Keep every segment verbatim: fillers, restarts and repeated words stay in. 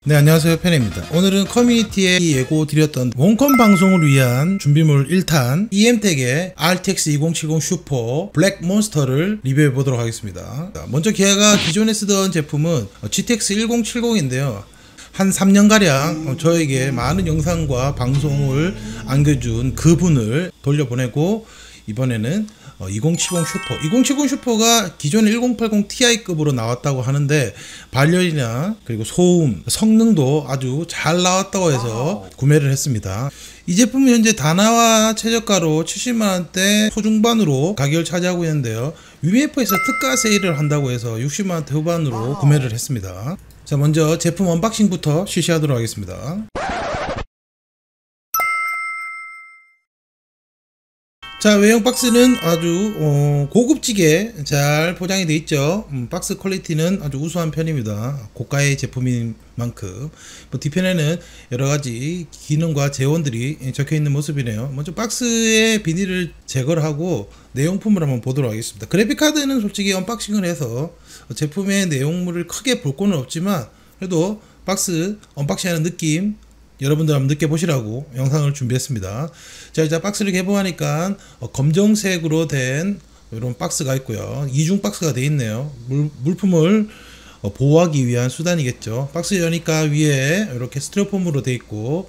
네, 안녕하세요, 팬입니다. 오늘은 커뮤니티에 예고 드렸던 원컴 방송을 위한 준비물 일 탄 이엠텍의 알티엑스 이공칠공 슈퍼 블랙 몬스터를 리뷰해 보도록 하겠습니다. 먼저 기아가 기존에 쓰던 제품은 지티엑스 일공칠공인데요 한 삼 년가량 저에게 많은 영상과 방송을 안겨준 그분을 돌려보내고 이번에는 이공칠공 슈퍼 이공칠공 슈퍼가 기존의 일공팔공 티아이급으로 나왔다고 하는데 발열이나 그리고 소음, 성능도 아주 잘 나왔다고 해서 구매를 했습니다. 이 제품은 현재 다나와 최저가로 칠십만 원대 초중반으로 가격을 차지하고 있는데요, 위메이퍼에서 특가 세일을 한다고 해서 육십만 원대 후반으로 구매를 했습니다. 자, 먼저 제품 언박싱부터 실시하도록 하겠습니다. 자, 외형 박스는 아주 어, 고급지게 잘 포장이 되어 있죠. 음, 박스 퀄리티는 아주 우수한 편입니다. 고가의 제품인 만큼. 뭐 뒤편에는 여러가지 기능과 재원들이 적혀 있는 모습이네요. 먼저 박스의 비닐을 제거를 하고 내용품을 한번 보도록 하겠습니다. 그래픽카드는 솔직히 언박싱을 해서 제품의 내용물을 크게 볼 거는 없지만 그래도 박스 언박싱하는 느낌 여러분들 한번 느껴보시라고 영상을 준비했습니다. 자, 이제 박스를 개봉하니까 어, 검정색으로 된 이런 박스가 있고요. 이중 박스가 되어 있네요. 물, 물품을 어, 보호하기 위한 수단이겠죠. 박스 여니까 위에 이렇게 스티로폼으로 되어 있고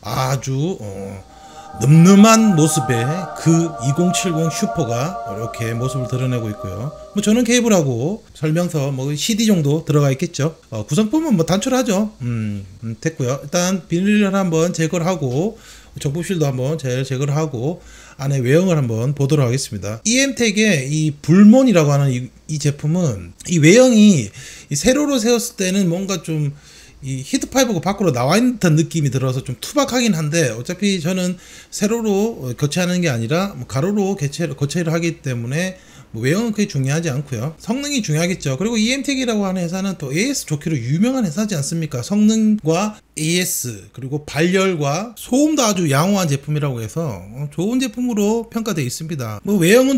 아주 어, 늠름한 모습의 그 이공칠공 슈퍼가 이렇게 모습을 드러내고 있고요. 뭐 저는 케이블하고 설명서 뭐 씨디 정도 들어가 있겠죠. 어, 구성품은 뭐 단촐하죠. 음, 음 됐고요. 일단 비닐을 한번 제거를 하고 접붙실도 한번 제, 제거를 하고 안에 외형을 한번 보도록 하겠습니다. 이엠텍의 이 불몬이라고 하는 이, 이 제품은 이 외형이 이 세로로 세웠을 때는 뭔가 좀 이 히트파이브가 밖으로 나와 있는 듯한 느낌이 들어서 좀 투박하긴 한데 어차피 저는 세로로 교체하는 게 아니라 가로로 교체를, 교체를 하기 때문에 뭐 외형은 그게 중요하지 않고요. 성능이 중요하겠죠. 그리고 이엠텍이라고 하는 회사는 또 에이에스 좋기로 유명한 회사지 않습니까? 성능과 에이에스 그리고 발열과 소음도 아주 양호한 제품이라고 해서 좋은 제품으로 평가되어 있습니다. 뭐 외형은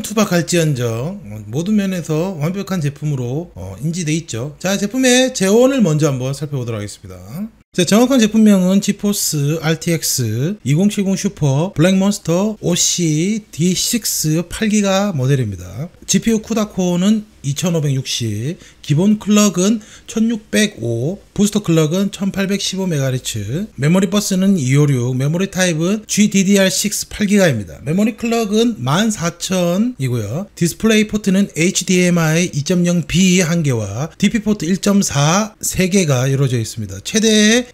투박할지언정 모든 면에서 완벽한 제품으로 인지되어 있죠. 자, 제품의 재원을 먼저 한번 살펴보도록 하겠습니다. 자, 정확한 제품명은 지포스 알티엑스 이공칠공 슈퍼 블랙몬스터 오씨 디 식스 팔 기가 모델입니다. 지피유 쿠다코어는 이천오백육십, 기본 클럭은 천육백오, 부스터 클럭은 천팔백십오 메가헤르츠, 메모리 버스는 이백오십육, 메모리 타입은 지디디알 식스 팔 기가입니다. 메모리 클럭은 만 사천 이고요. 디스플레이 포트는 에이치디엠아이 이 점 영 비 한 개와 디피 포트 일 점 사 세 개가 이루어져 있습니다. 최대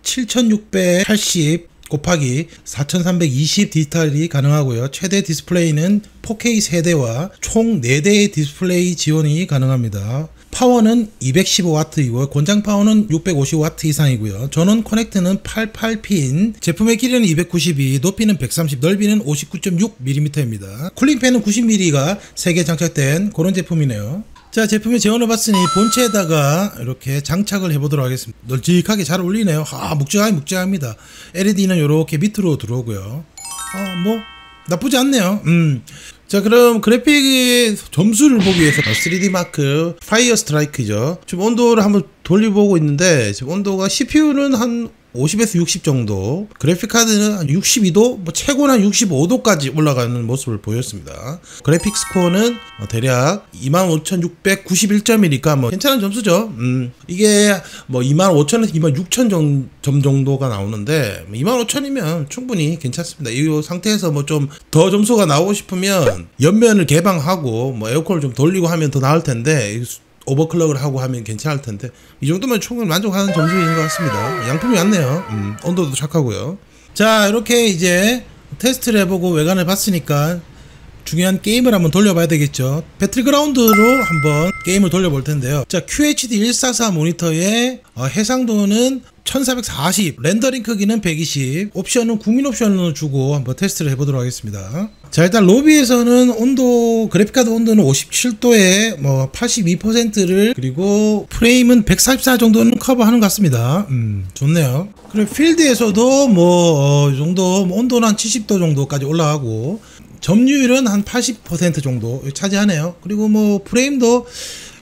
칠천육백팔십 곱하기 사천삼백이십 디지털이 가능하고요. 최대 디스플레이는 포케이 세 대와 총 네 대의 디스플레이 지원이 가능합니다. 파워는 이백십오 와트이고 권장 파워는 육백오십 와트 이상이고요. 전원 커넥트는 팔십팔 핀, 제품의 길이는 이백구십이, 높이는 백삼십, 넓이는 오십구 점 육 밀리미터입니다. 쿨링팬은 구십 밀리미터가 세 개 장착된 그런 제품이네요. 자, 제품의 재원을 봤으니 본체에다가 이렇게 장착을 해보도록 하겠습니다. 널찍하게 잘 어울리네요. 아, 묵직하게 묵직합니다. 엘이디는 이렇게 밑으로 들어오고요. 아, 뭐 나쁘지 않네요. 음. 자, 그럼 그래픽의 점수를 보기 위해서 쓰리디 마크 파이어 스트라이크죠. 지금 온도를 한번 돌려보고 있는데 지금 온도가 씨피유는 한 오십에서 육십 정도, 그래픽카드는 한 육십이 도, 뭐 최고는 한 육십오 도까지 올라가는 모습을 보였습니다. 그래픽 스코어는 대략 이만 오천육백구십일 점이니까 뭐 괜찮은 점수죠. 음, 이게 뭐 이만 오천에서 이만 육천 점 정도가 나오는데 이만 오천이면 충분히 괜찮습니다. 이 상태에서 뭐 좀 더 점수가 나오고 싶으면 옆면을 개방하고 뭐 에어컨을 좀 돌리고 하면 더 나을 텐데 오버클럭을 하고 하면 괜찮을 텐데 이 정도면 충분히 만족하는 점수인 것 같습니다. 양품이 왔네요. 음, 온도도 착하고요. 자, 이렇게 이제 테스트를 해보고 외관을 봤으니까 중요한 게임을 한번 돌려봐야 되겠죠. 배틀그라운드로 한번 게임을 돌려볼 텐데요. 자, 큐에이치디 백사십사 모니터의 어, 해상도는 천사백사십, 렌더링 크기는 백이십, 옵션은 국민 옵션으로 주고 한번 테스트를 해보도록 하겠습니다. 자, 일단 로비에서는 온도, 그래픽카드 온도는 오십칠 도에 뭐 팔십이 퍼센트를, 그리고 프레임은 백사십사 정도는 커버하는 것 같습니다. 음, 좋네요. 그리고 필드에서도 뭐, 어, 이 정도, 뭐 온도는 한 칠십 도 정도까지 올라가고, 점유율은 한 팔십 퍼센트 정도 차지하네요. 그리고 뭐 프레임도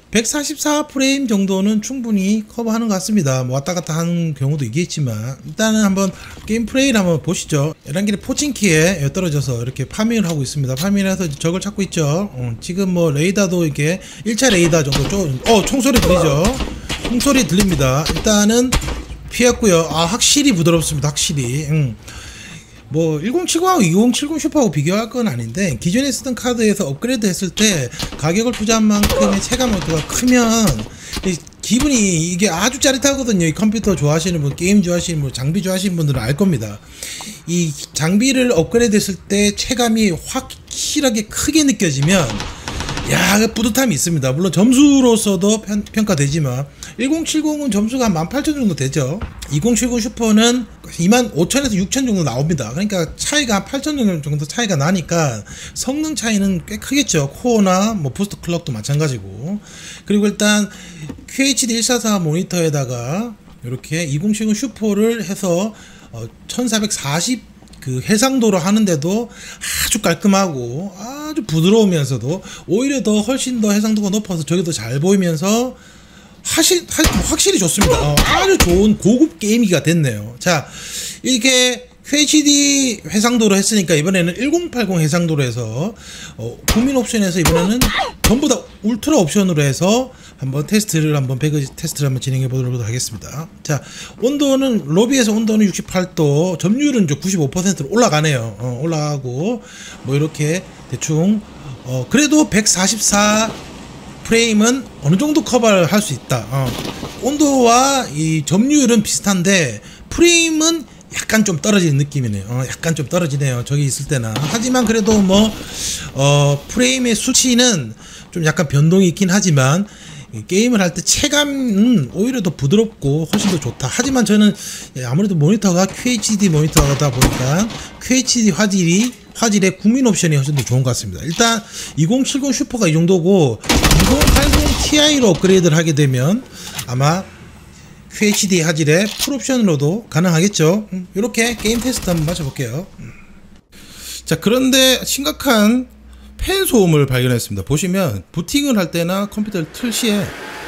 백사십사 프레임 정도는 충분히 커버하는 것 같습니다. 뭐 왔다 갔다 하는 경우도 있겠지만 일단은 한번 게임 플레이를 한번 보시죠. 에란길에 포칭키에 떨어져서 이렇게 파밍을 하고 있습니다. 파밍을 해서 적을 찾고 있죠. 어, 지금 뭐 레이더도 이렇게 일 차 레이더 정도 좀, 어 총소리 들리죠? 총소리 들립니다. 일단은 피했고요. 아 확실히 부드럽습니다. 확실히. 음. 뭐 천칠십하고 이천칠십 슈퍼하고 비교할 건 아닌데 기존에 쓰던 카드에서 업그레이드 했을 때 가격을 투자한 만큼의 체감 모드가 크면 기분이 이게 아주 짜릿하거든요. 이 컴퓨터 좋아하시는 분, 게임 좋아하시는 분, 장비 좋아하시는 분들은 알 겁니다. 이 장비를 업그레이드 했을 때 체감이 확실하게 크게 느껴지면 야, 뿌듯함이 있습니다. 물론 점수로서도 편, 평가되지만 천칠십은 점수가 한 만 팔천 정도 되죠. 이천칠십 슈퍼는 이만 오천에서 육천 정도 나옵니다. 그러니까 차이가 한 팔천 정도 차이가 나니까 성능 차이는 꽤 크겠죠. 코어나 뭐 부스트 클럭도 마찬가지고. 그리고 일단 큐에이치디 백사십사 모니터에다가 이렇게 이천칠십 슈퍼를 해서 어, 천사백사십 그 해상도로 하는데도 아주 깔끔하고 아주 부드러우면서도 오히려 더 훨씬 더 해상도가 높아서 저게 더 잘 보이면서 확실, 확실히 좋습니다. 어, 아주 좋은 고급 게임기가 됐네요. 자, 이렇게 큐에이치디 해상도로 했으니까 이번에는 천팔십 해상도로 해서 어, 국민 옵션에서 이번에는 전부 다 울트라 옵션으로 해서 한번 테스트를 한번 배그 테스트를 한번 진행해 보도록 하겠습니다. 자, 온도는 로비에서 온도는 육십팔 도, 점유율은 구십오 퍼센트로 올라가네요. 어, 올라가고 뭐 이렇게 대충 어, 그래도 백사십사 프레임은 어느 정도 커버를 할 수 있다. 어, 온도와 이 점유율은 비슷한데 프레임은 약간 좀 떨어지는 느낌이네요. 어, 약간 좀 떨어지네요. 저기 있을 때나. 하지만 그래도 뭐 어, 프레임의 수치는 좀 약간 변동이 있긴 하지만 게임을 할 때 체감은 오히려 더 부드럽고 훨씬 더 좋다. 하지만 저는 아무래도 모니터가 큐에이치디 모니터다 보니까 큐에이치디 화질이 화질의 국민 옵션이 훨씬 더 좋은 것 같습니다. 일단 이천칠십 슈퍼가 이 정도고 이천팔십 티아이로 업그레이드를 하게 되면 아마 큐에이치디 화질의 풀옵션으로도 가능하겠죠. 이렇게 게임 테스트 한번 마쳐볼게요. 자, 그런데 심각한 팬 소음을 발견했습니다. 보시면 부팅을 할 때나 컴퓨터를 틀 시에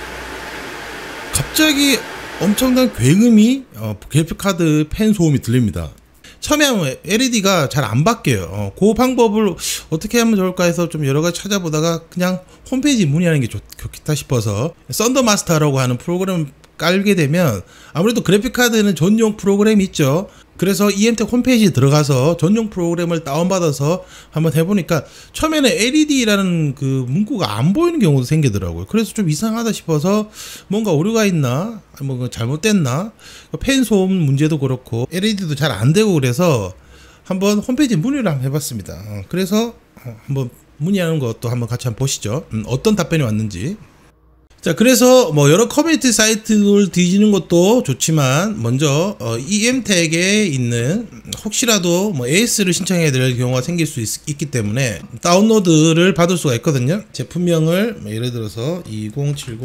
갑자기 엄청난 굉음이 어, 그래픽카드 팬 소음이 들립니다. 처음에 하면 엘이디가 잘 안 바뀌어요. 어, 그 방법을 어떻게 하면 좋을까 해서 좀 여러가지 찾아보다가 그냥 홈페이지 문의하는 게 좋, 좋겠다 싶어서 썬더마스터라고 하는 프로그램을 깔게 되면 아무래도 그래픽카드는 전용 프로그램이 있죠. 그래서 이엠텍 홈페이지에 들어가서 전용 프로그램을 다운받아서 한번 해보니까 처음에는 엘이디라는 그 문구가 안 보이는 경우도 생기더라고요. 그래서 좀 이상하다 싶어서 뭔가 오류가 있나? 뭐 잘못됐나? 팬 소음 문제도 그렇고 엘이디도 잘 안 되고 그래서 한번 홈페이지 문의를 한번 해봤습니다. 그래서 한번 문의하는 것도 한번 같이 한번 보시죠. 음, 어떤 답변이 왔는지. 자, 그래서 뭐 여러 커뮤니티 사이트를 뒤지는 것도 좋지만 먼저 어, 이엠텍에 있는 혹시라도 뭐 에이에스를 신청해야 될 경우가 생길 수 있, 있기 때문에 다운로드를 받을 수가 있거든요. 제품명을 뭐 예를 들어서 이천칠십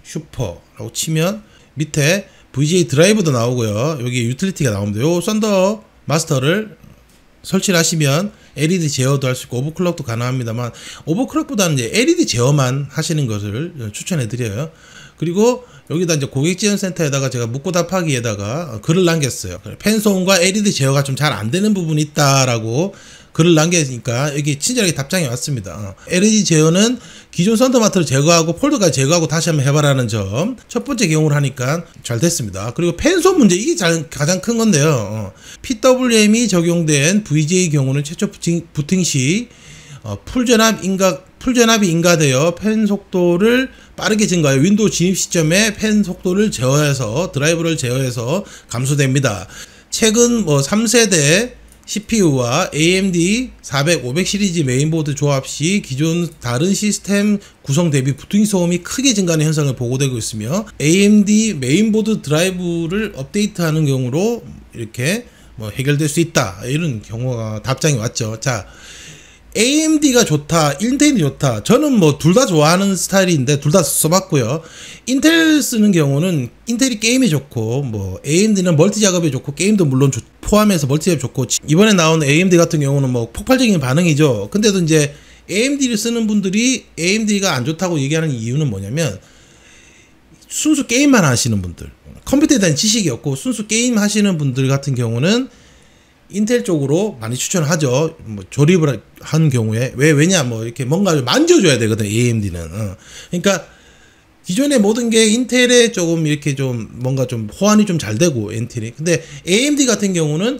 슈퍼라고 치면 밑에 브이지에이 드라이브도 나오고요. 여기 유틸리티가 나옵니다. 요 썬더 마스터를 설치를 하시면 엘이디 제어도 할 수 있고 오버클럭도 가능합니다만 오버클럭보다는 이제 엘이디 제어만 하시는 것을 추천해 드려요. 그리고 여기다 이제 고객지원센터에다가 제가 묻고 답하기에다가 글을 남겼어요. 팬소음과 엘이디 제어가 좀 잘 안 되는 부분이 있다라고 글을 남기니까 여기 친절하게 답장이 왔습니다. 엘이디 제어는 기존 썬더마트를 제거하고 폴더까지 제거하고 다시 한번 해봐라는 점 첫 번째 경우를 하니까 잘 됐습니다. 그리고 팬소음 문제, 이게 잘, 가장 큰 건데요. 피더블유엠이 적용된 브이지에이 경우는 최초 부팅, 부팅 시 어, 풀전압 인가, 풀전압이 인가되어 팬 속도를 빠르게 증가해 윈도우 진입 시점에 팬 속도를 제어해서 드라이브를 제어해서 감소됩니다. 최근 뭐 삼 세대 씨피유와 에이엠디 사백, 오백 시리즈 메인보드 조합 시 기존 다른 시스템 구성 대비 부팅 소음이 크게 증가하는 현상을 보고되고 있으며 에이엠디 메인보드 드라이브를 업데이트하는 경우로 이렇게 뭐 해결될 수 있다, 이런 경우가 답장이 왔죠. 자, 에이엠디가 좋다, 인텔이 좋다. 저는 뭐 둘 다 좋아하는 스타일인데 둘 다 써봤고요. 인텔 쓰는 경우는 인텔이 게임에 좋고 뭐 에이엠디는 멀티 작업에 좋고 게임도 물론 포함해서 멀티 작업 좋고 이번에 나온 에이엠디 같은 경우는 뭐 폭발적인 반응이죠. 근데도 이제 에이엠디를 쓰는 분들이 에이엠디가 안 좋다고 얘기하는 이유는 뭐냐면 순수 게임만 하시는 분들, 컴퓨터에 대한 지식이 없고 순수 게임 하시는 분들 같은 경우는 인텔 쪽으로 많이 추천하죠. 뭐 조립을 한 경우에 왜 왜냐 뭐 이렇게 뭔가 만져줘야 되거든 에이엠디는. 어. 그러니까 기존의 모든 게 인텔에 조금 이렇게 좀 뭔가 좀 호환이 좀 잘 되고 인텔이. 근데 에이엠디 같은 경우는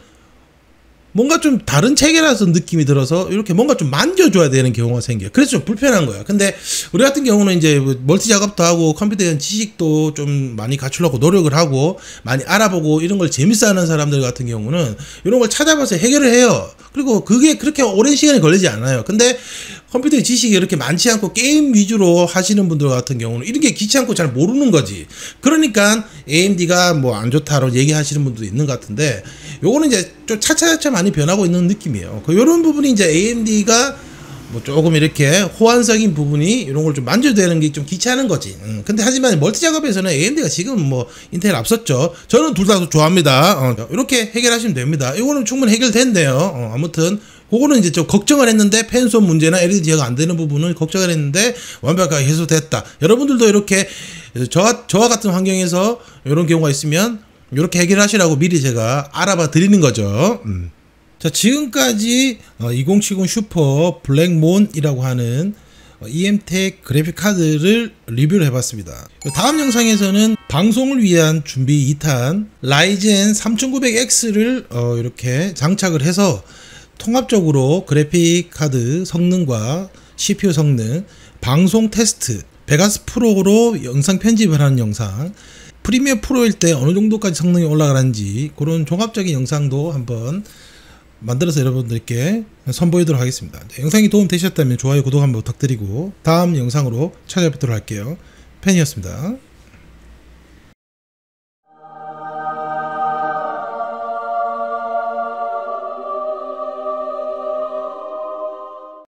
뭔가 좀 다른 체계라서 느낌이 들어서 이렇게 뭔가 좀 만져줘야 되는 경우가 생겨요. 그래서 좀 불편한 거야. 근데 우리 같은 경우는 이제 멀티 작업도 하고 컴퓨터에 대한 지식도 좀 많이 갖추려고 노력을 하고 많이 알아보고 이런 걸 재밌어 하는 사람들 같은 경우는 이런 걸 찾아봐서 해결을 해요. 그리고 그게 그렇게 오랜 시간이 걸리지 않아요. 근데 컴퓨터의 지식이 이렇게 많지 않고 게임 위주로 하시는 분들 같은 경우는 이런 게 귀찮고 잘 모르는 거지. 그러니까 에이엠디가 뭐 안 좋다라고 얘기하시는 분도 있는 것 같은데 요거는 이제 좀 차차차차 많이 변하고 있는 느낌이에요. 그 요런 부분이 이제 에이엠디가 뭐 조금 이렇게 호환적인 부분이 이런 걸 좀 만져야 되는 게 좀 귀찮은 거지. 음, 근데 하지만 멀티 작업에서는 에이엠디가 지금 뭐 인텔 앞섰죠. 저는 둘 다 좋아합니다. 어, 이렇게 해결하시면 됩니다. 이거는 충분히 해결된대요. 어, 아무튼 그거는 이제 좀 걱정을 했는데 펜손 문제나 엘이디 제어가 안 되는 부분을 걱정을 했는데 완벽하게 해소됐다. 여러분들도 이렇게 저와, 저와 같은 환경에서 이런 경우가 있으면 이렇게 해결하시라고 미리 제가 알아봐 드리는 거죠. 음. 자, 지금까지 이공칠공 슈퍼 블랙몬이라고 하는 이엠텍 그래픽 카드를 리뷰를 해봤습니다. 다음 영상에서는 방송을 위한 준비 이 탄 라이젠 삼천구백 엑스를 어 이렇게 장착을 해서 통합적으로 그래픽 카드 성능과 씨피유 성능, 방송 테스트, 베가스 프로로 영상 편집을 하는 영상, 프리미어 프로일 때 어느 정도까지 성능이 올라가는지 그런 종합적인 영상도 한번 만들어서 여러분들께 선보이도록 하겠습니다. 영상이 도움 되셨다면 좋아요, 구독 한번 부탁드리고 다음 영상으로 찾아뵙도록 할게요. 팬이었습니다.